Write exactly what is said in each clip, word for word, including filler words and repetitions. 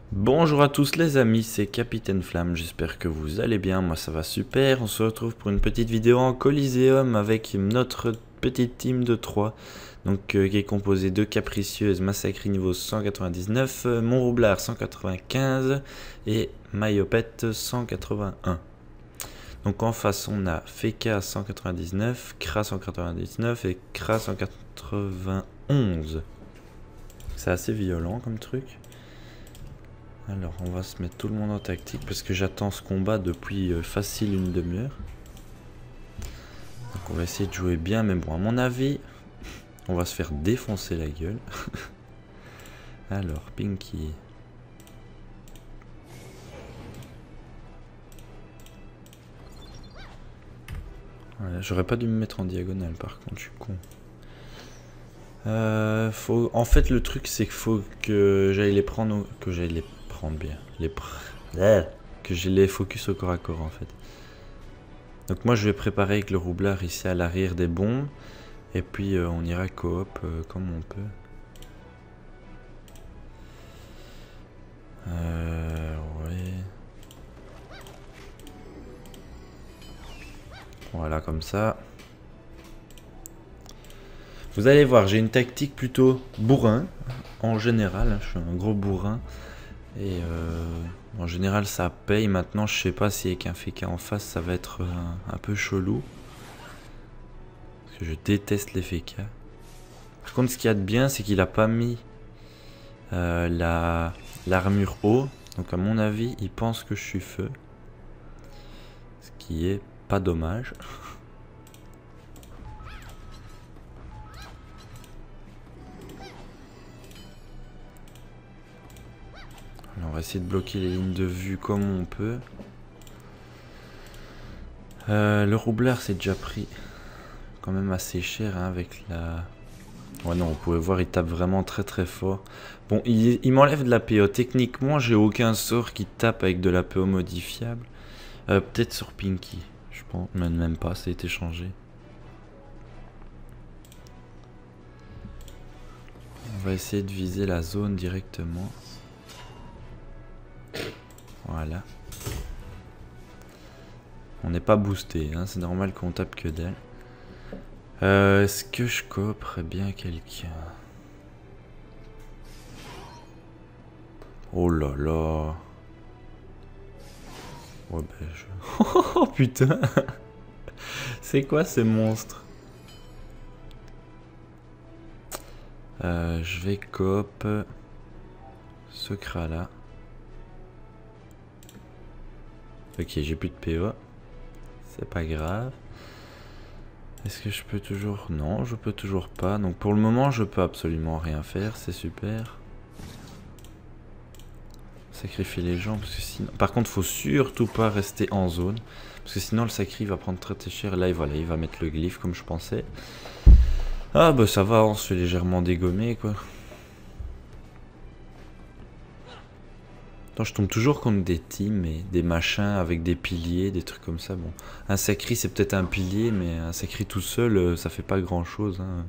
Bonjour à tous les amis, c'est Capitaine Flamme, j'espère que vous allez bien, moi ça va super. On se retrouve pour une petite vidéo en Coliseum avec notre petite team de trois, donc euh, qui est composée de Capricieuse, Massacré niveau cent quatre-vingt-dix-neuf, euh, Montroublard cent quatre-vingt-quinze et Mayopette cent quatre-vingt-un. Donc en face on a Feka cent quatre-vingt-dix-neuf, Kra cent quatre-vingt-dix-neuf et Kra cent quatre-vingt-onze. C'est assez violent comme truc. Alors on va se mettre tout le monde en tactique parce que j'attends ce combat depuis euh, facile une demi-heure. Donc on va essayer de jouer bien, mais bon à mon avis on va se faire défoncer la gueule. Alors Pinky. Voilà, j'aurais pas dû me mettre en diagonale par contre, je suis con. Euh, faut... En fait le truc c'est qu'il faut que j'aille les prendre, au... que j'aille les prendre bien, les pr... que j'ai les focus au corps à corps en fait. Donc moi je vais préparer avec le roublard ici à l'arrière des bombes et puis euh, on ira coop euh, comme on peut. Euh, ouais. Voilà comme ça. Vous allez voir, j'ai une tactique plutôt bourrin, en général, je suis un gros bourrin, et euh, en général ça paye. Maintenant je sais pas si avec un Feka en face ça va être un, un peu chelou, parce que je déteste les Feka. Par contre ce qu'il y a de bien c'est qu'il a pas mis euh, la l'armure haut, donc à mon avis il pense que je suis feu, ce qui est pas dommage. On va essayer de bloquer les lignes de vue comme on peut. Euh, le roublard c'est déjà pris quand même assez cher hein, avec la... Ouais non, vous pouvez voir il tape vraiment très très fort. Bon, il, il m'enlève de la P O. Techniquement j'ai aucun sort qui tape avec de la P O modifiable. Euh, Peut-être sur Pinky. Je pense même, même pas, ça a été changé. On va essayer de viser la zone directement. Voilà. On n'est pas boosté, hein, c'est normal qu'on tape que d'elle. Euh, Est-ce que je coopterais bien quelqu'un? Oh là là. Ouais ben je... Oh putain. C'est quoi ces monstres? euh, Je vais coop ce cra là. Ok, j'ai plus de P O. C'est pas grave. Est-ce que je peux toujours... Non, je peux toujours pas. Donc pour le moment, je peux absolument rien faire. C'est super. Sacrifier les gens, parce que sinon... Par contre, faut surtout pas rester en zone. Parce que sinon, le sacri va prendre très très cher. Là, voilà, il va mettre le glyphe comme je pensais. Ah bah ça va, on se fait légèrement dégommer, quoi. Je tombe toujours contre des teams et des machins avec des piliers, des trucs comme ça. Bon, un sacri c'est peut-être un pilier, mais un sacri tout seul, ça fait pas grand chose. Hein.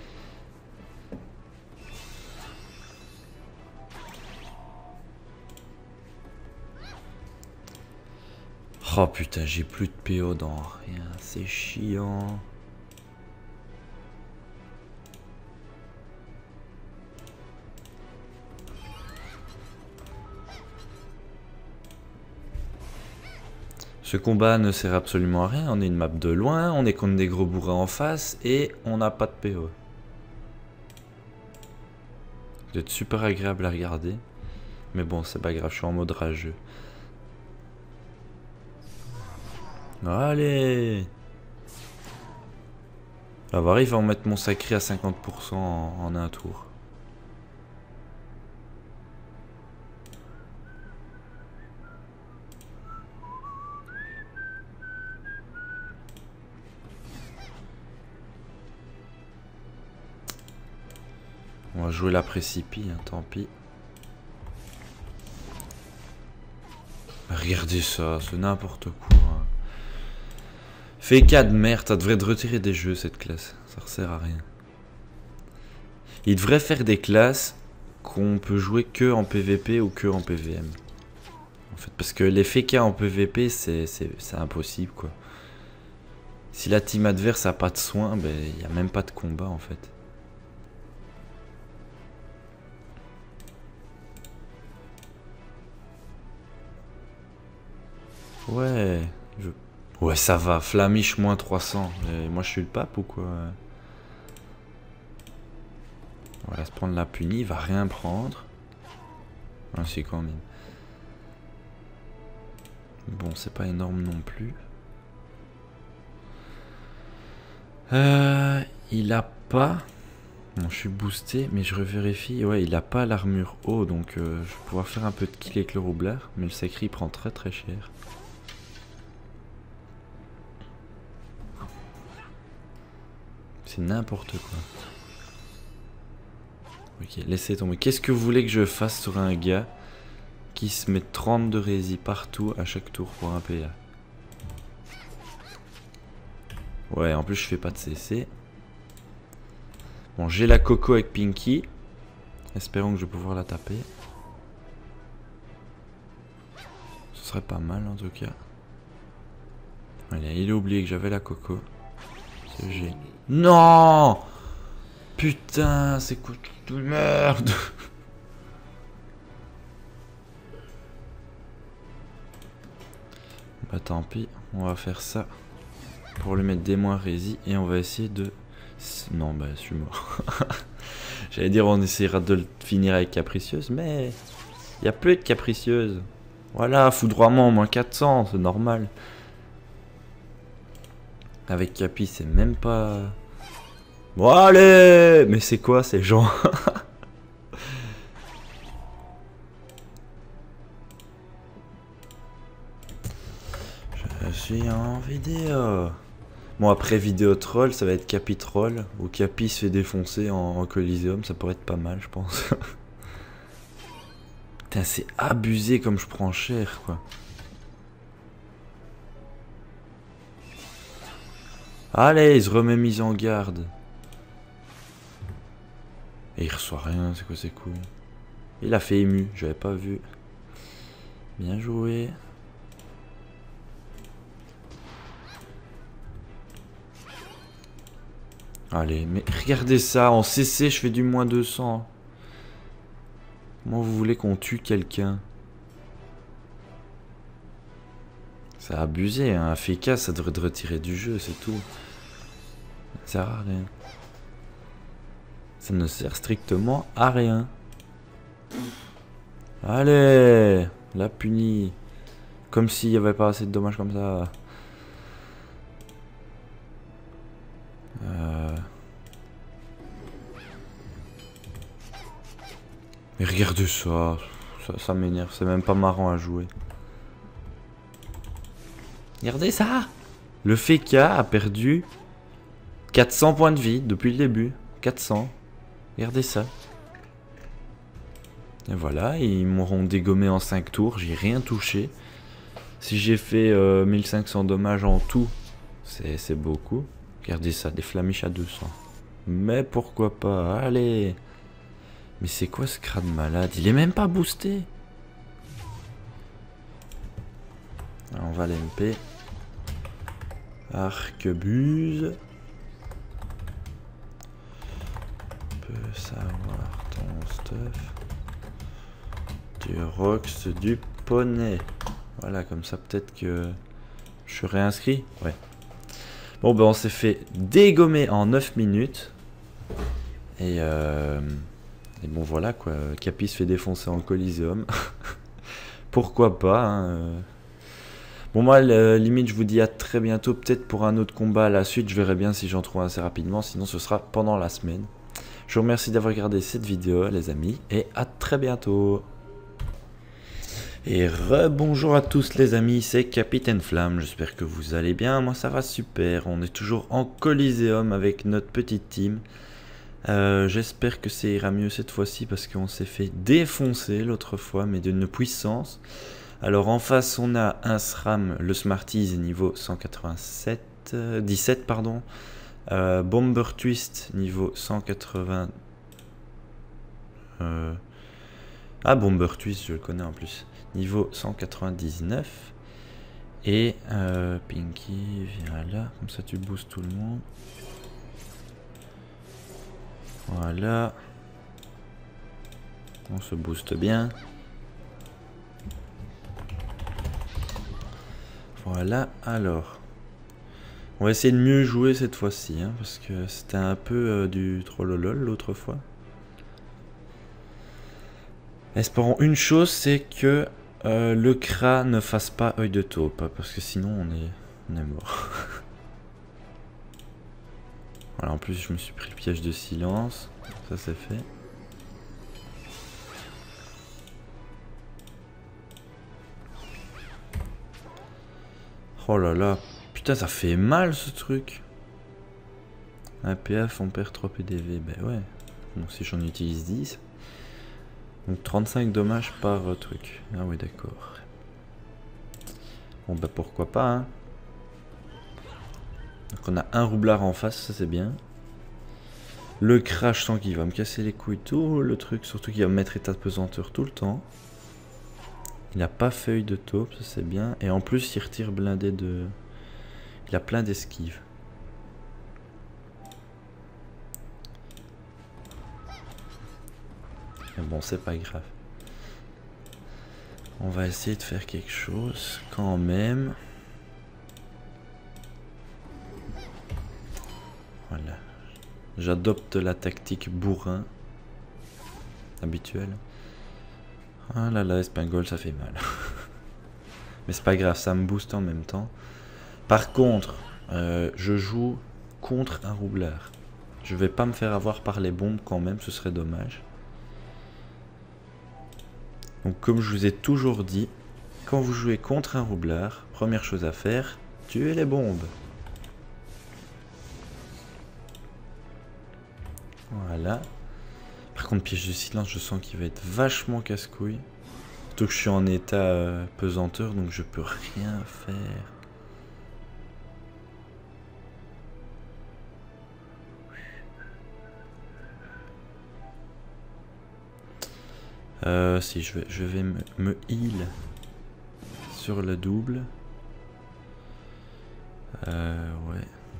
Oh putain, j'ai plus de P O dans rien, c'est chiant. Ce combat ne sert absolument à rien, on est une map de loin, on est contre des gros bourrins en face et on n'a pas de P O. Vous êtes super agréable à regarder, mais bon c'est pas grave, je suis en mode rageux. Allez! On va voir, il va en mettre mon sacré à cinquante pour cent en, en un tour. On va jouer la précipi, hein, tant pis. Regardez ça, c'est n'importe quoi. Feka de merde, ça devrait te retirer des jeux cette classe. Ça sert à rien. Il devrait faire des classes qu'on peut jouer que en P V P ou que en P V M. En fait, parce que les F K en P V P, c'est impossible, quoi. Si la team adverse a pas de soins, ben il n'y a même pas de combat, en fait. Ouais, je... ouais, ça va. Flamiche moins trois cents. Et moi, je suis le pape ou quoi? On va se prendre la punie, il va rien prendre. Ah, c'est quand même. Bon, c'est pas énorme non plus. Euh, il a pas... Bon, je suis boosté, mais je revérifie. Ouais, il a pas l'armure haut, donc euh, je vais pouvoir faire un peu de kill avec le roublard. Mais le sacré, il prend très très cher. C'est n'importe quoi. Ok, laissez tomber. Qu'est-ce que vous voulez que je fasse sur un gars qui se met trente de rési partout à chaque tour pour un P A? Ouais, en plus je fais pas de C C. Bon, j'ai la coco avec Pinky. Espérons que je vais pouvoir la taper. Ce serait pas mal en tout cas. Allez, il a oublié que j'avais la coco. C'est G. Non! Putain, c'est quoi de merde? Bah tant pis, on va faire ça. Pour lui mettre des moins rési et on va essayer de... Non, bah je suis mort. J'allais dire on essaiera de le finir avec capricieuse, mais... Il y a plus de capricieuse. Voilà, foudroiement, moins quatre cents, c'est normal. Avec Capi, c'est même pas... Bon, allez! Mais c'est quoi ces gens? Je suis en vidéo. Bon, après vidéo troll, ça va être Capi troll. Ou Capi se fait défoncer en, en Coliseum, ça pourrait être pas mal, je pense. Putain, c'est abusé comme je prends cher, quoi. Allez, il se remet mise en garde. Et il reçoit rien, c'est quoi ces couilles? Il a fait ému, j'avais pas vu. Bien joué. Allez, mais regardez ça, en C C je fais du moins deux cents. Comment vous voulez qu'on tue quelqu'un? C'est abusé, hein. Un F K ça devrait te retirer du jeu, c'est tout. Ça sert à rien. Ça ne sert strictement à rien. Allez, la punie. Comme s'il n'y avait pas assez de dommages comme ça. Euh... Mais regardez ça. Ça, ça m'énerve, c'est même pas marrant à jouer. Regardez ça. Le F K a perdu quatre cents points de vie depuis le début. quatre cents. Regardez ça. Et voilà, ils m'auront dégommé en cinq tours, j'ai rien touché. Si j'ai fait euh, mille cinq cents dommages en tout, c'est beaucoup. Regardez ça, des flamiches à deux cents. Mais pourquoi pas, allez. Mais c'est quoi ce crâne malade? Il est même pas boosté. Alors on va l'M P. Arquebuse. On peut savoir ton stuff. Du Rox, du poney. Voilà, comme ça peut-être que je suis réinscrit. Ouais. Bon, ben on s'est fait dégommer en neuf minutes. Et, euh, et bon, voilà quoi. Capi se fait défoncer en Coliseum. Pourquoi pas, hein. Bon, moi, le, limite, je vous dis à très bientôt. Peut-être pour un autre combat à la suite. Je verrai bien si j'en trouve assez rapidement. Sinon, ce sera pendant la semaine. Je vous remercie d'avoir regardé cette vidéo, les amis. Et à très bientôt. Et rebonjour à tous les amis, c'est Capitaine Flamme, j'espère que vous allez bien, moi ça va super, on est toujours en Coliseum avec notre petite team. Euh, j'espère que ça ira mieux cette fois-ci parce qu'on s'est fait défoncer l'autre fois, mais d'une puissance. Alors en face on a un SRAM, le Smarties niveau cent quatre-vingt-sept, euh, dix-sept pardon, euh, Bomber Twist niveau cent quatre-vingts, Euh... Ah, Bomber Twist, je le connais en plus. Niveau cent quatre-vingt-dix-neuf. Et euh, Pinky, viens là. Comme ça, tu boostes tout le monde. Voilà. On se booste bien. Voilà, alors. On va essayer de mieux jouer cette fois-ci, hein, parce que c'était un peu euh, du trollolol l'autre fois. Espérons une chose, c'est que euh, le Kra ne fasse pas œil de taupe, parce que sinon on est, on est mort. Voilà, en plus je me suis pris le piège de silence, ça c'est fait. Oh là là, putain ça fait mal ce truc. Un P F on perd trois P D V, ben ouais. Donc si j'en utilise dix. Donc trente-cinq dommages par euh, truc. Ah oui d'accord. Bon bah pourquoi pas hein. Donc on a un roublard en face, ça c'est bien. Le crash tant qu'il va me casser les couilles tout le truc, surtout qu'il va me mettre état de pesanteur tout le temps. Il n'a pas feuille de taupe, ça c'est bien. Et en plus il retire blindé de... Il a plein d'esquives. Mais bon c'est pas grave. On va essayer de faire quelque chose quand même. Voilà. J'adopte la tactique bourrin habituelle. Ah là là, Espingol, ça fait mal. Mais c'est pas grave, ça me booste en même temps. Par contre, euh, je joue contre un roublard. Je vais pas me faire avoir par les bombes quand même, ce serait dommage. Donc comme je vous ai toujours dit, quand vous jouez contre un roublard, première chose à faire, tuer les bombes. Voilà. Par contre, piège de silence, je sens qu'il va être vachement casse-couille. Surtout que je suis en état euh, pesanteur, donc je peux rien faire. Euh, si je vais, je vais me, me heal sur le double. Euh, ouais.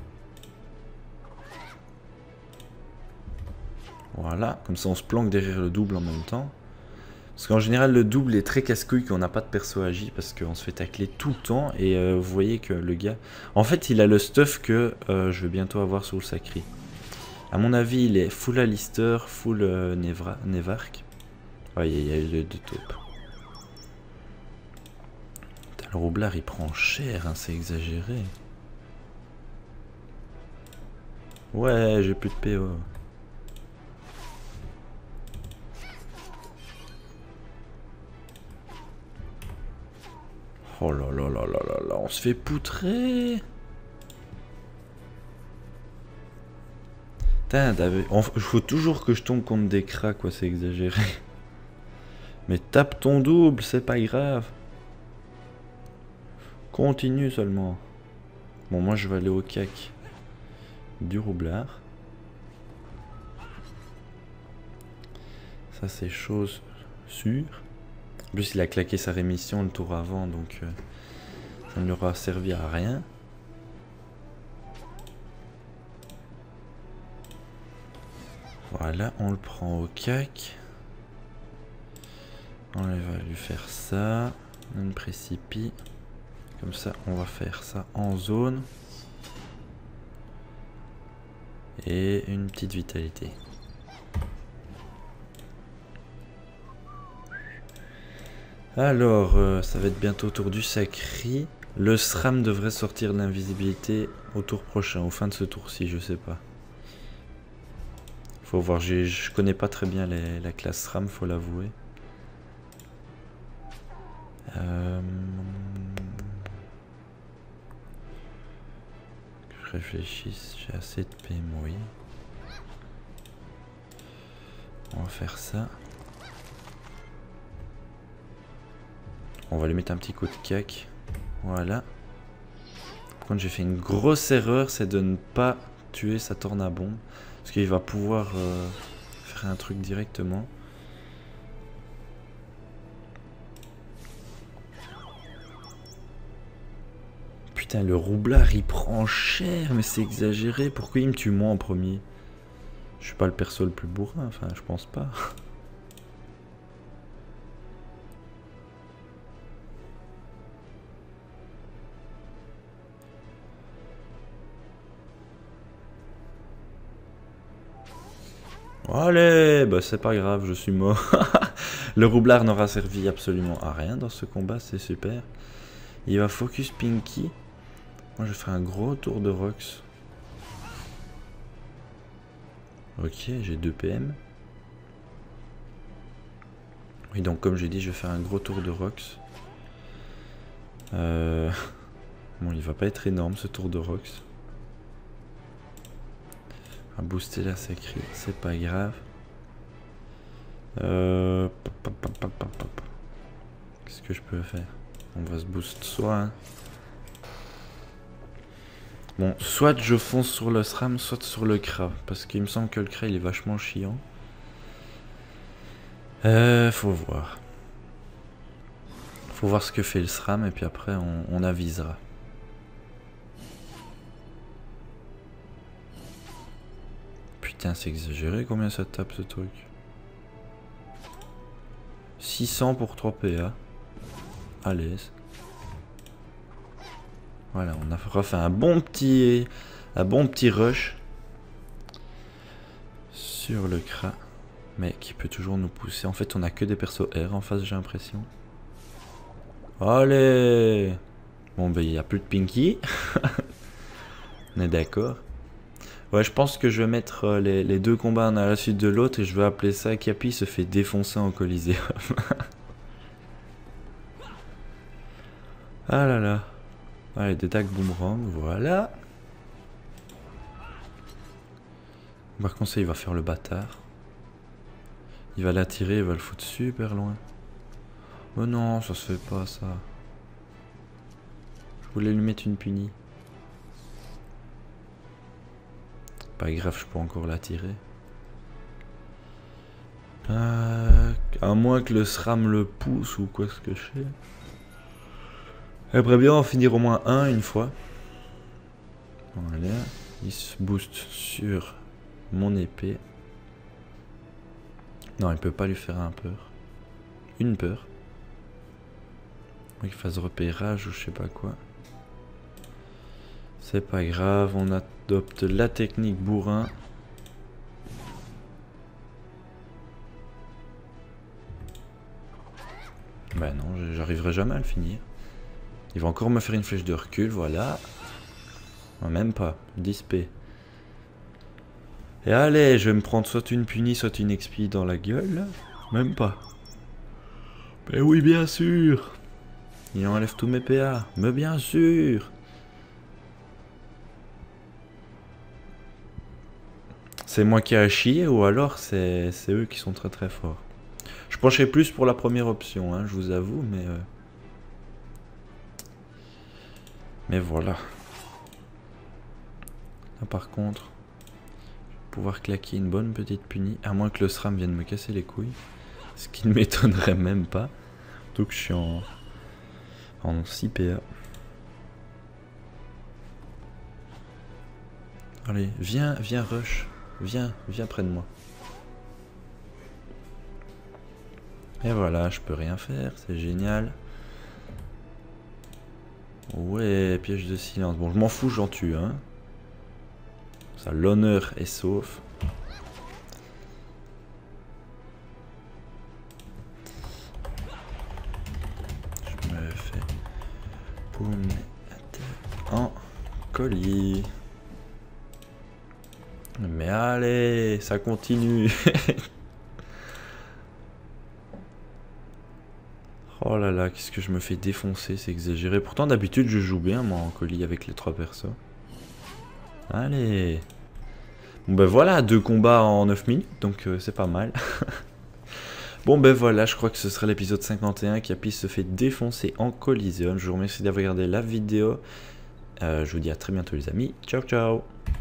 Voilà, comme ça on se planque derrière le double en même temps. Parce qu'en général le double est très casse-couille quand on n'a pas de perso agi, parce qu'on se fait tacler tout le temps. Et euh, vous voyez que le gars... En fait il a le stuff que euh, je vais bientôt avoir sur le Sacri. A mon avis il est full Alistair, full euh, Nevra, Nevark. Ouais, il y a eu les deux taupes. Le roublard il prend cher, hein, c'est exagéré. Ouais, j'ai plus de P O. Oh là là là là là là, on se fait poutrer. Putain, il faut toujours que je tombe contre des cracks, quoi, c'est exagéré. Mais tape ton double, c'est pas grave. Continue seulement. Bon, moi je vais aller au cac du roublard. Ça c'est chose sûre. En plus il a claqué sa rémission le tour avant, donc euh, ça ne lui aura servi à rien. Voilà, on le prend au cac. On va lui faire ça. Une précipit. Comme ça, on va faire ça en zone. Et une petite vitalité. Alors, euh, ça va être bientôt au tour du Sacri. Le S R A M devrait sortir de l'invisibilité au tour prochain, au fin de ce tour-ci, je sais pas. Faut voir, je connais pas très bien les, la classe S R A M, faut l'avouer. Euh... Que je réfléchisse, j'ai assez de P M, oui. On va faire ça. On va lui mettre un petit coup de cac. Voilà. Par contre, j'ai fait une grosse erreur, c'est de ne pas tuer sa tornabombe. Parce qu'il va pouvoir euh, faire un truc directement. Putain, le roublard il prend cher, mais c'est exagéré. Pourquoi il me tue moi en premier? Je suis pas le perso le plus bourrin, enfin je pense pas. Allez, bah c'est pas grave, je suis mort. Le roublard n'aura servi absolument à rien dans ce combat, c'est super. Il va focus Pinky. Moi je fais un gros tour de Rox. Ok, j'ai deux P M. Oui, donc comme j'ai dit, je vais faire un gros tour de Rox. Euh... Bon, il va pas être énorme ce tour de Rox. On va booster la sacrée, c'est pas grave. Euh... Qu'est-ce que je peux faire? On va se boost soit. Hein. Bon, soit je fonce sur le SRAM, soit sur le Kra. Parce qu'il me semble que le Kra il est vachement chiant. Euh, faut voir. Faut voir ce que fait le SRAM et puis après on, on avisera. Putain, c'est exagéré combien ça tape ce truc. six cents pour trois P A. Allez. Voilà, on a refait un bon petit un bon petit rush sur le Kra, mais qui peut toujours nous pousser. En fait, on a que des persos R en face, j'ai l'impression. Allez. Bon, ben il n'y a plus de Pinky. On est d'accord. Ouais, je pense que je vais mettre les, les deux combats un à la suite de l'autre et je vais appeler ça Capi se fait défoncer en Coliseum. Ah là là. Allez, des tags boomerang, voilà. Par contre, ça, il va faire le bâtard. Il va l'attirer, il va le foutre super loin. Oh non, ça se fait pas, ça. Je voulais lui mettre une punie. Pas grave, je peux encore l'attirer. Euh, à moins que le SRAM le pousse ou quoi ce que je sais. J'aimerais bien en finir au moins un une fois. Voilà. Il se booste sur mon épée. Non, il peut pas lui faire un peur. Une peur. Qu'il fasse repérage ou je sais pas quoi. C'est pas grave, on adopte la technique bourrin. Ben non, j'arriverai jamais à le finir. Il va encore me faire une flèche de recul, voilà. Non, même pas, dix P. Et allez, je vais me prendre soit une punie, soit une X P dans la gueule. Même pas. Mais oui, bien sûr. Il enlève tous mes P A. Mais bien sûr. C'est moi qui ai chié ou alors c'est eux qui sont très très forts. Je pencherais plus pour la première option, hein, je vous avoue, mais... Euh... Mais voilà. Là par contre, je vais pouvoir claquer une bonne petite punie, à moins que le SRAM vienne me casser les couilles. Ce qui ne m'étonnerait même pas. Donc je suis en, en six P A. Allez, viens, viens rush. Viens, viens près de moi. Et voilà, je peux rien faire, c'est génial. Ouais, piège de silence. Bon, je m'en fous, j'en tue, hein. Ça, l'honneur est sauf. Je me fais boum en colis. Mais allez, ça continue. Oh là là, qu'est-ce que je me fais défoncer, c'est exagéré. Pourtant d'habitude je joue bien moi en colis avec les trois persos. Allez. Bon ben voilà, deux combats en neuf minutes, donc euh, c'est pas mal. Bon ben voilà, je crois que ce sera l'épisode cinquante et un. Capi se fait défoncer en Coliseum. Je vous remercie d'avoir regardé la vidéo. Euh, je vous dis à très bientôt les amis. Ciao ciao.